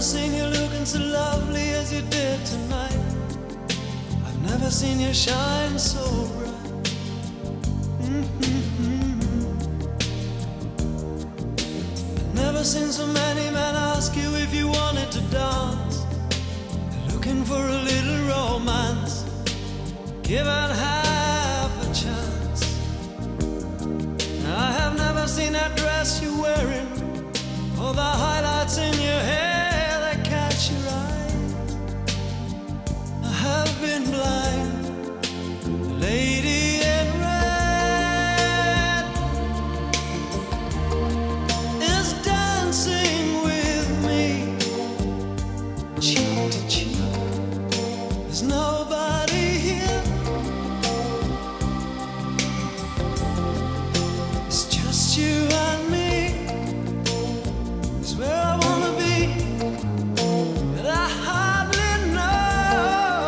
seen you looking so lovely as you did tonight. I've never seen you shine so bright. I've never seen so many men ask you if you wanted to dance. They're looking for a little romance, given half a chance. I have never seen that dress you're wearing, or the highlights in your hair that catch your eye. I have been blind. The lady in red is dancing with me, cheek to cheek. There's nobody here. It's just you and me. It's where I wanna be, but I hardly know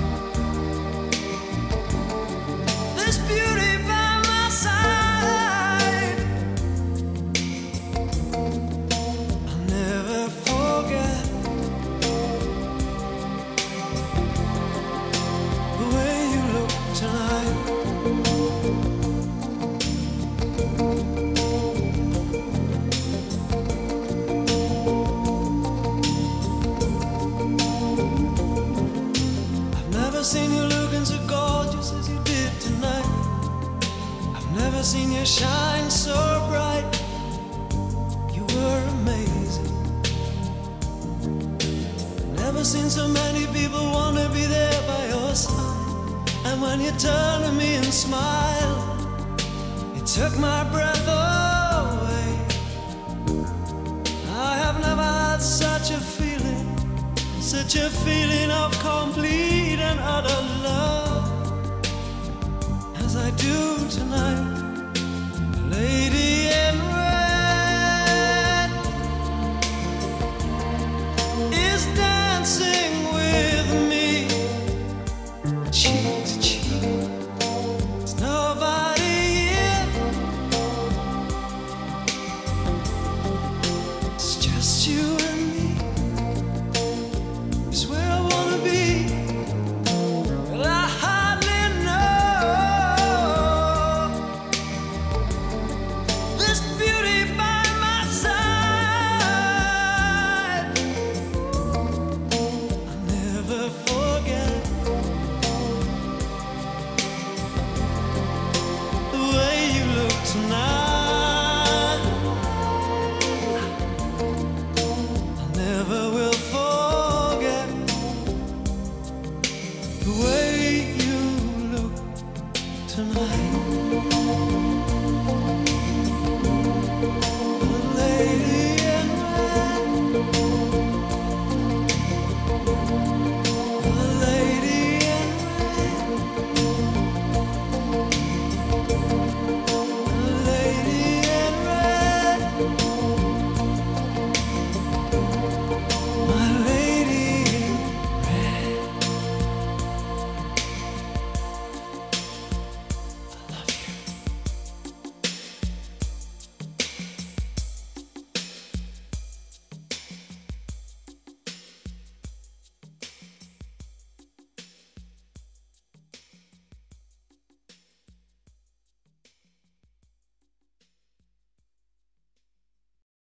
this beauty by my side. I'll never forget the way you look tonight. I've never seen you looking so gorgeous as you did tonight. I've never seen you shine so bright. You were amazing. Never seen so many people want to be there by your side. And when you turn to me and smile, it took my breath away. I have never had such a feeling, such a feeling of complete and utter love as I do tonight. The lady in red is dancing with me, cheek to cheek. There's nobody here. It's just you and me. It's where I wanna be, but I hardly know this beauty by my side. I'll never forget the way you look tonight. I never will forget the way you look tonight.